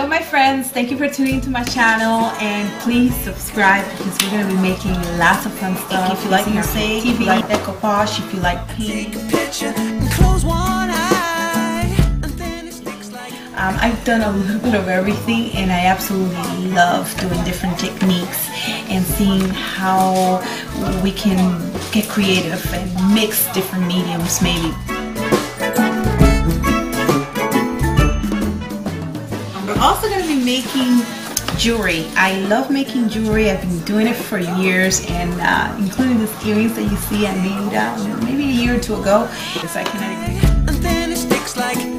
my friends, thank you for tuning into my channel, and please subscribe because we're going to be making lots of fun stuff. If you like music, if you like decoupage, if you like paint. I've done a little bit of everything, and I absolutely love doing different techniques and seeing how we can get creative and mix different mediums maybe. We're also going to be making jewelry. I love making jewelry. I've been doing it for years, and including these earrings that you see I made maybe a year or two ago. So I cannot even...